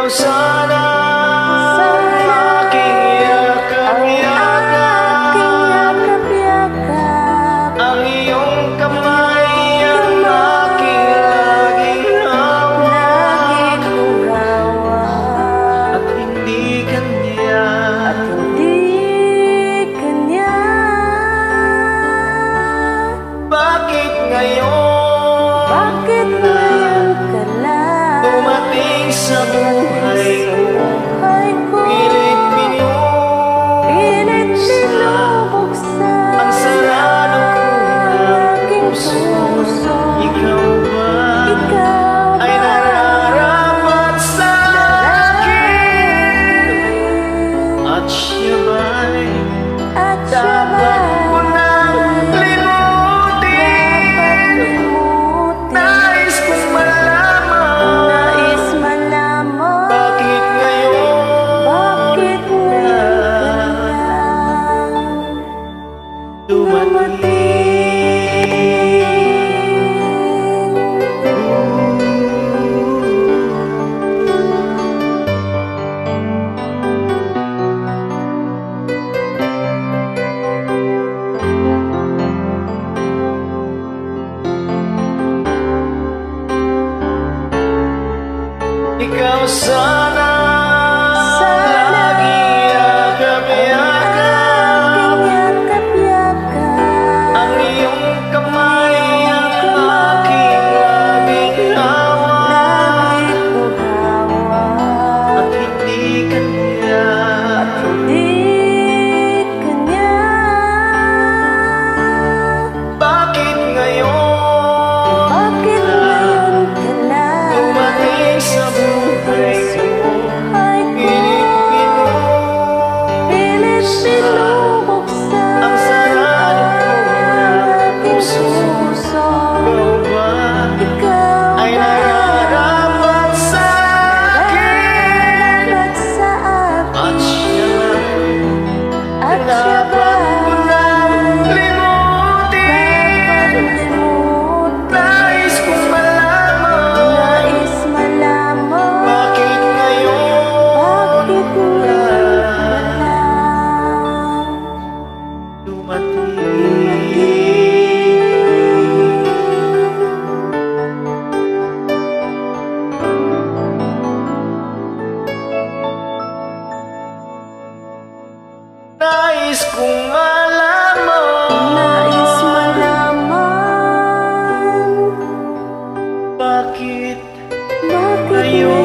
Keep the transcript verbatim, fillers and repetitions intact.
Ikaw sana aking yakap-yakap, ang iyong kamay ang aking laging hawak, at hindi kanya. Bakit ngayon? Bakit ngayon ka lang dumating sa buhay ko? Pilit binubuksan ang sarado aking puso. Ikaw ba Ikaw ay ba nararapat sa akin? At siya ba'y at siya dapat ko nang limutin? Nais kong malaman, nais malaman, bakit ngayon bakit ngayon ka lang dumating? Ikaw sana lagi yakap-yakap, ang iyong kamay ang aking laging hawak, at hindi kanya. Bakit ngayon dumating sa buhay ko? Pilit binubuksan ang sarado ng puso. Ikaw ba ay nararapat sa akin? At siya At siya dapat ko nang limutin? Nais kong malaman, nais malaman, bakit ngayon bakit ngayon ka lang dumating? Nais kong malaman, nais malaman, bakit bakit ngayon